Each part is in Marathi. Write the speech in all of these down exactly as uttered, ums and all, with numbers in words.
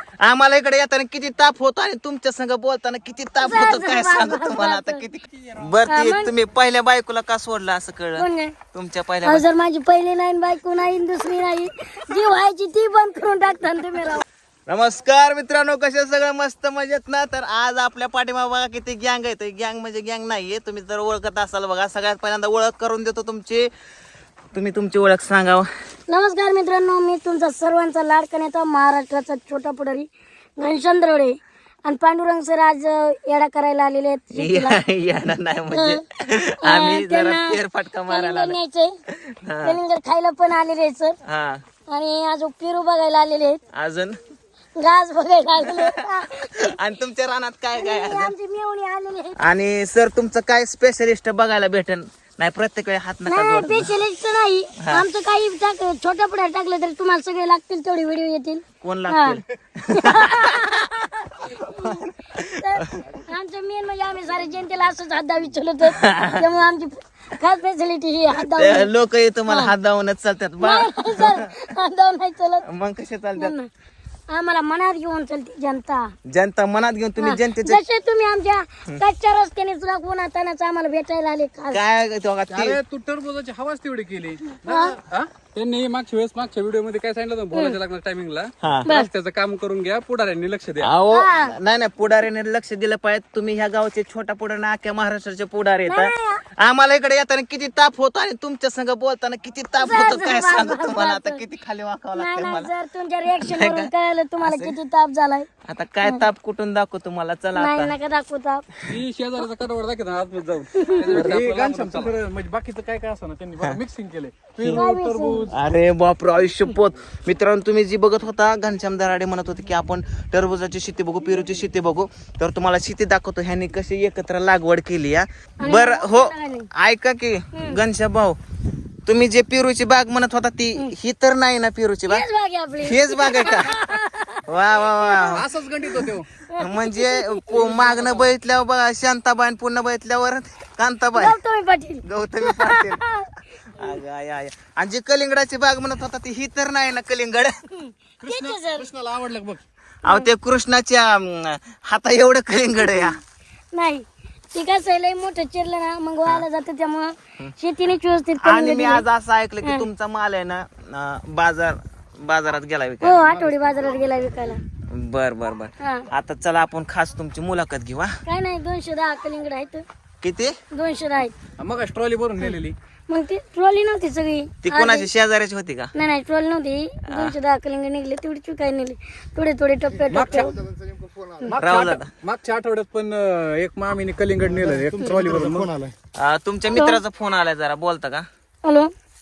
आम्हाला इकडे येताना किती ताप होतो आणि तुमच्या संग बोलताना किती ताप होतो काय सांगू तुम्हाला आता किती. बर ते तुम्ही पहिल्या बायकोला का सोडला असं कळलं तुमच्या पहिल्या. जर माझी पहिली नाही बायको नाही दुसरी नाही जी व्हायची ती बंद करून टाकता तुम्ही राव. नमस्कार मित्रांनो, कसे सगळं मस्त मजेत ना. तर आज आपल्या पाठीमागे बघा किती गँग आहे. गँग म्हणजे गँग नाहीये, तुम्ही जर ओळखत असाल बघा. सगळ्यात पहिल्यांदा ओळख करून देतो तुमची. तुम्ही तुमची ओळख सांगावं. नमस्कार मित्रांनो, मी तुमचा सर्वांचा लाडका नेता महाराष्ट्राचा छोटा पुढारी घनश्याम दरोडे आणि पांडुरंग सर आज येडा करायला आलेले आहेत. येणार नाही म्हणजे आम्ही जरा फेरफटका मारायला न्यायचंय, कलिंगड खायला पण आलेले आहेत सर. हा आणि आज पेरू बघायला आलेले आहेत, अजून घास बघायला आलेले आणि तुमच्या रानात काय काय आमची मेवणी आलेली आहे. आणि सर तुमचं काय स्पेशलिस्ट बघायला भेटेल नाही प्रत्येक वेळी हात नका नाही जोडू. स्पेशलिस्ट नाही आमचं काही टाक छोट्या पुढे टाकलं तरी तुम्हाला सगळे लागतील तेवढे व्हिडिओ येतील. कोण लागतील आमचं मेन म्हणजे आम्ही सारे जनतेला असंच हात दावी चलतो, त्यामुळे आमची खास फॅसिलिटी ही हात दावी. लोक तुम्हाला हात दावूनच चालतात बा. हात दावून नाही चलत, मग कसे चालतात. आम्हाला मनात घेऊन चलते जनता. जनता मनात घेऊन तुम्ही जनतेचे जसे तुम्ही आमच्या कच्च्या रस्त्याने सुद्धा कोणा तानाच आम्हाला भेटायला आले. काय अरे तू टरबुजाची हवाच तेवढी केली. त्यांनी मागच्या वेळेस मागच्या व्हिडिओ मध्ये काय सांगितलं होतं, बोलायच्या लागणार टायमिंगला रस्त्याचं काम करून घ्या, पुढाऱ्यांनी लक्ष द्या. अहो नाही नाही, पुढाऱ्याने लक्ष दिलं पाहिजे. तुम्ही ह्या गावचे छोटा पुढारी अख्ख्या महाराष्ट्राचे पुढारी येतात. आम्हाला इकडे येताना किती ताप होतो आणि तुमच्या संग बोलताना किती ताप होतो काय सांगू तुम्हाला आता. किती खाली वाकावं लागतं मला. जर तुमच्या रिएक्शन वरून कळालं तुम्हाला किती ताप झालाय. आता काय ताप कुठून दाखवू तुम्हाला. चला नाही आता नका दाखवू ताप. ती शेजाऱ्याचा कडवड दाखवत आतमध्ये जाऊन म्हणजे बाकीचं काय काय असं ना त्यांनी मिक्सिंग केले. टरबूज अरे बापरे आयुष्य पोत. मित्रांनो तुम्ही जी बघत होता घनश्याम दराडे म्हणत होते की आपण टरबुजाची शेती बघू, पेरूची शेती बघू. तर तुम्हाला शेती दाखवतो ह्यांनी कशी एकत्र लागवड केली. या बर हो ऐका की घनश्याम भाऊ, तुम्ही जे पेरूची बाग म्हणत होता ती ही तर नाही ना पेरूची बाग, हेच बाग आहे का. वा वा वा असंच गंडीत होते. म्हणजे मागणं बघितल्यावर बघा शांताबाई, पुन्हा बघितल्यावर कांताबाई, गौतमी पाटील गौतमी पाटील. अगं आय आय. आणि जी कलिंगडाची बाग म्हणत होता ती ही तर नाही ना कलिंगड. कृष्णाला आवडलं बघ. अहो ते कृष्णाच्या हाता एवढं कलिंगड आहे. नाही ते कसं लय मोठं चिरलं ना मग व्हायला जातं, त्यामुळं शेतीने व्यवस्थित. आणि मी आज असं ऐकलं की तुमचा माल आहे ना बाजार बाजारात गेला हो, विकायला. आठवडी बाजारात गेला विकायला. बर बर बर. आता चला आपण खास तुमची मुलाखत घेऊ. काय नाही दोनशे दहा कलिंगड आहेत. किती. दोनशे दहा आहेत. मग ट्रॉली भरून नेलेली. मग ती ट्रॉली नव्हती सगळी. ती कोणाची शेजाऱ्याची होती का. नाही नाही ट्रॉली नव्हती. दोनशे दहा कलिंगड निघले तेवढी चुकाय नेली. थोडे थोडे टप्प्या टप्प्या. मागच्या आठवड्यात पण एक मामीने कलिंगड नेलं एक ट्रॉली भरून फोन आलाय. तुमच्या मित्राचा फोन आलाय, जरा बोलता का. हॅलो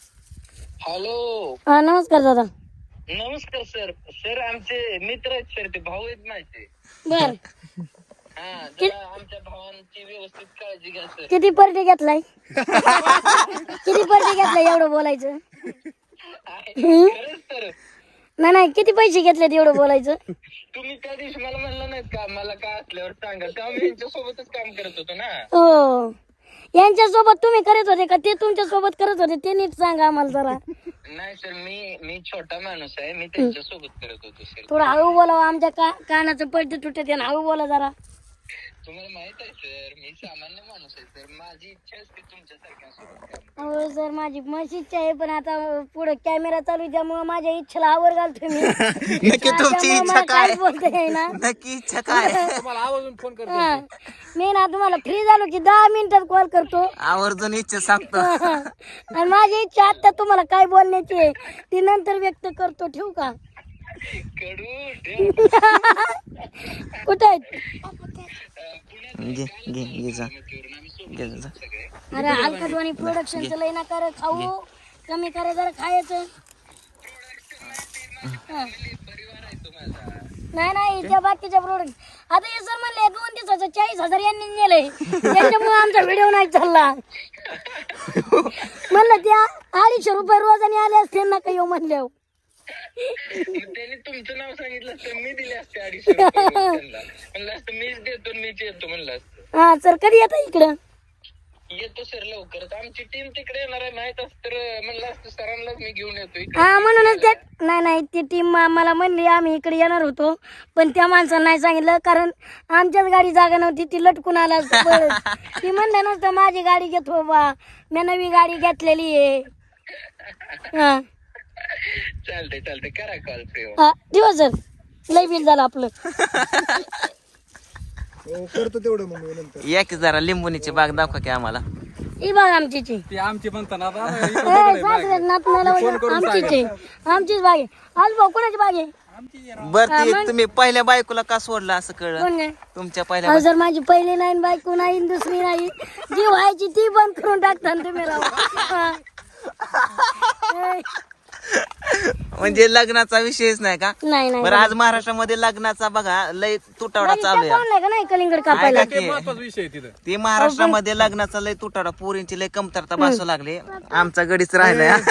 हॅलो हा नमस्कार दादा. नमस्कार सर. सर आमचे मित्र आहेत सर, ते भाऊ आहेत माझे. बर हा जरा आमच्या भावांची व्यवस्थित काळजी घ्या सर. किती पर्टी घेतलाय किती पर्टी घेतलाय एवढं बोलायचं. खरंच सर. नाही नाही किती पैसे घेतलेत एवढं बोलायचं. तुम्ही त्या दिवशी मला म्हणलं नाहीत का मला काय असल्यावर सांगा, तेव्हा मी यांच्या सोबतच काम करत होतो ना. हो यांच्या सोबत तुम्ही करत होते का ते तुमच्या सोबत करत होते ते नीट सांगा आम्हाला जरा. नाही सर, मी मी छोटा माणूस आहे, मी त्यांच्या सोबत करत होतो सर. थोडं हळू बोलावं, आमच्या का कानाचं पडते तुटत आहे, हळू बोला जरा. तुम्हाला माहित आहे सर, मी सामान्य माणूस आहे सर. माझी इच्छा असते तुमच्या सारख्यांसोबत काम. हो सर माझी मस्त इच्छा आहे, पण आता पुढे कॅमेरा चालू आहे त्यामुळे माझ्या इच्छेला आवर घालतो मी. नक्की तुमची इच्छा काय. बोलते ना नक्की इच्छा काय. तुम्हाला आवाजून फोन करतो. मी ना तुम्हाला फ्री झालो की दहा मिनिटात कॉल करतो. आवर्जून इच्छा सांगतो. आणि माझी इच्छा आता तुम्हाला काय बोलण्याची आहे ती नंतर व्यक्त करतो. ठेवू का. कुठे घे घे घे जा घे जा. अरे हलकटवाणी प्रोडक्शनचं लई ना कर खाऊ कमी करा जरा खायचं. नाही नाही त्या बाकीच्या प्रोडक्ट आता हे सर म्हणले दोन दिवसाचं चाळीस हजार यांनी नेलंय त्याच्यामुळे आमचा व्हिडिओ नाही चालला. म्हणलं त्या अडीचशे रुपये रोजाने आले असते ना काही म्हणले. त्यांनी तुमचं नाव सांगितलं असतं मी दिले असते अडीचशे रुपये म्हणलं असतं मीच देतो मीच येतो म्हणलं असतं. हा सर कधी येता इकडं. येतो सर लवकरच. आमची टीम तिकडे येणार आहे माहित असतं तर म्हणलं असतं सरांनाच मी घेऊन येतो इकडे. हा म्हणूनच ते नाही नाही ती टीम मला म्हणली आम्ही इकडे येणार होतो, पण त्या माणसाला नाही सांगितलं कारण आमच्याच गाडी जागा नव्हती. ती लटकून आला असतं पळत. ती म्हणलं नसतं माझी गाडी घेतो बा, मी नवी गाडी घेतलेली आहे. हा चालतंय चालतंय करा कॉल फ्री. हा दिवस सर लय बिल झालं आपलं. करतो तेवढं मग मी नंतर. या की जरा लिंबुनीची बाग दाखवा की आम्हाला. ही बाग आमचीच आहे. ती आमची म्हणताना आता ए, सासऱ्यात नातनाला वगैरे आमचीच आहे. आमचीच बाग आहे. आज भाऊ कोणाची बाग आहे? बर ती तुम्ही पहिल्या बायकोला का सोडलं असं कळलं कोण नाही? तुमच्या पहिल्या अहो जर माझी पहिली नाही बायको नाही दुसरी नाही जी व्हायची ती बंद करून टाकता ना तुम्ही राव. हा. ए, म्हणजे लग्नाचा विषयच नाही का? नाही नाही बरं आज महाराष्ट्रामध्ये लग्नाचा बघा लय तुटवडा चालू आहे. आणलाय का नाही कलिंगड कापायला? ऐका की, महत्वाचा विषय आहे तिथं. ते महाराष्ट्रामध्ये लग्नाचा लय तुटवडा पोरींची लय कमतरता भासू लागली. आमचा गडीच राहिलाय हा.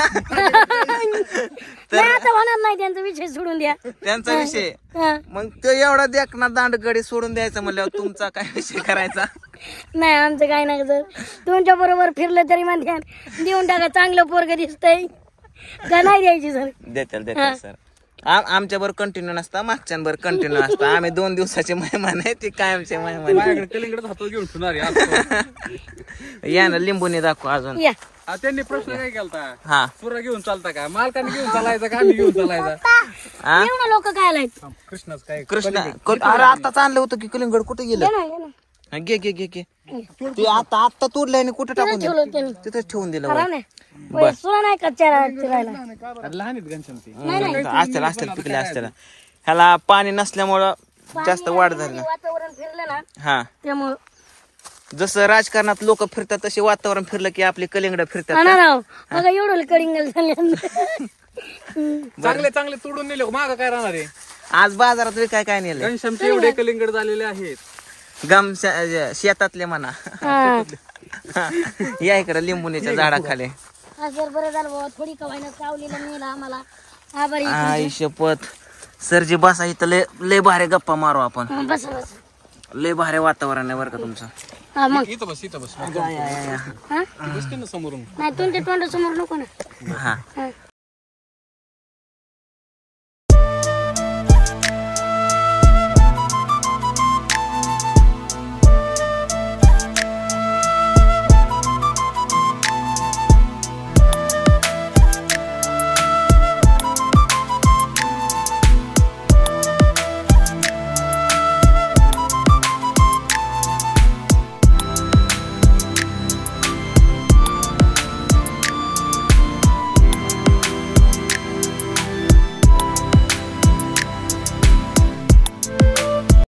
नाही आता होणार नाही त्यांचा विषय सोडून द्या. त्यांचा विषय हा. मग तो एवढा देखना दांड गडी सोडून द्यायचा म्हणल्यावर तुमचा काय विषय करायचा? नाही आमचं काय नाही सर, तुमच्या बरोबर फिरलं तरी म्हणते देऊन टाका चांगलं पोरग दिसतंय का नाही द्यायची सर. देतील देतील सर. आमच्या बरोबर कंटिन्यू नसता, मागच्यांबर कंटिन्यू असता. आम्ही दोन दिवसाचे मेहमान आहे, ते कायमचे मेहमान माझ्याकडे कलिंगडच हातात घेऊन ठेवणार आहे. या ना लिंबूने दाखव अजून. या आ, त्यांनी प्रश्न काय केलता, हा सुरा घेऊन चालता का, मालकाने घेऊन चालायचा का आम्ही घेऊन चालायचा? हा एवढं लोक काय आलायत? कृष्णाच काय कृष्णा क- अरे आताच आणलं होतं की कलिंगड कुठे गेलं? ये ना, ये ना. हा, घे घे घे घे ते आता आता तोडलंय आणि कुठे टाकून ठेवलं दिलं? त्यांनी. तिथेच ठेवून दिलं खराब वय. नाही वय, सुना नाही का चिरा- चिरायला? अरे लहान आहेत घनश्याम ते. असतील असतील पिकले असतील. ह्याला पाणी नसल्यामुळं जास्त वाढ झाली ना. वातावरण फिरलं ना हा त्यामुळं जसं राजकारणात लोक फिरतात तसे वातावरण फिरलं की आपली कलिंगड फिरतात आणा राव बघा एवढं कडिंगल झाले. चांगले चांगले तोडून नेले माग काय राहणार आहे? आज बाजारात विकाय काय नेले घनश्यामचे एवढे कलिंगड झालेले आहेत. गम शेतातले म्हणा. या इकडे लिंबुनीच्या झाडाखाली. सर बरं झालं बाबा थोडी कवायनं सावलीला नेलं आम्हाला आभारी. आई शपथ सरजी बसा इथं लय लय भारी गप्पा मारू आपण. हा, बस बस लय भारी वातावरण आहे बरं का तुमचं. हा मग इथं बस इथं बस या, या, या, या. हा बसते ना समोरून. नाही तुमच्या तोंडासमोर नको ना. हा हा